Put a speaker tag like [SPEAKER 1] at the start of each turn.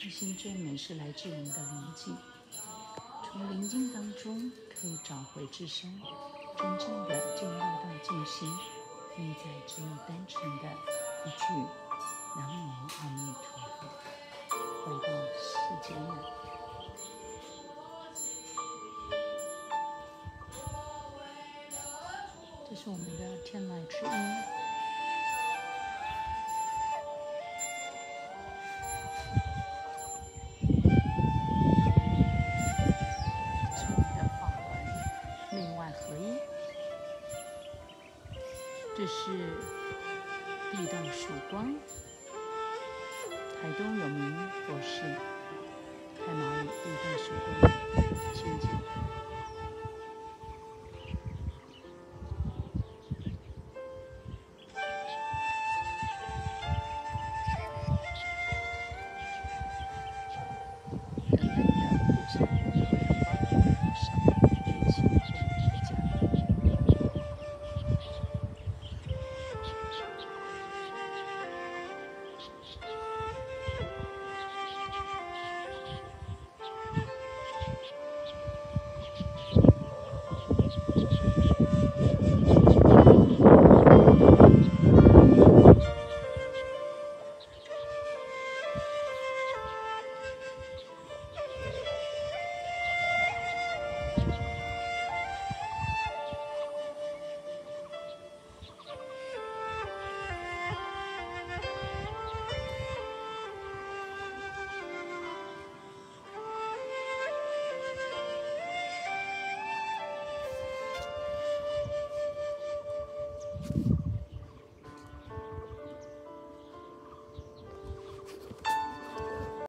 [SPEAKER 1] 心最美是来自我们的宁静，从宁静当中可以找回自身，真正的进入到静心，内在只有单纯的一句南无阿弥陀佛，回到世间了。这是我们的天籁之音。这是地道曙光，台东有名佛寺，太麻里地道曙光清净。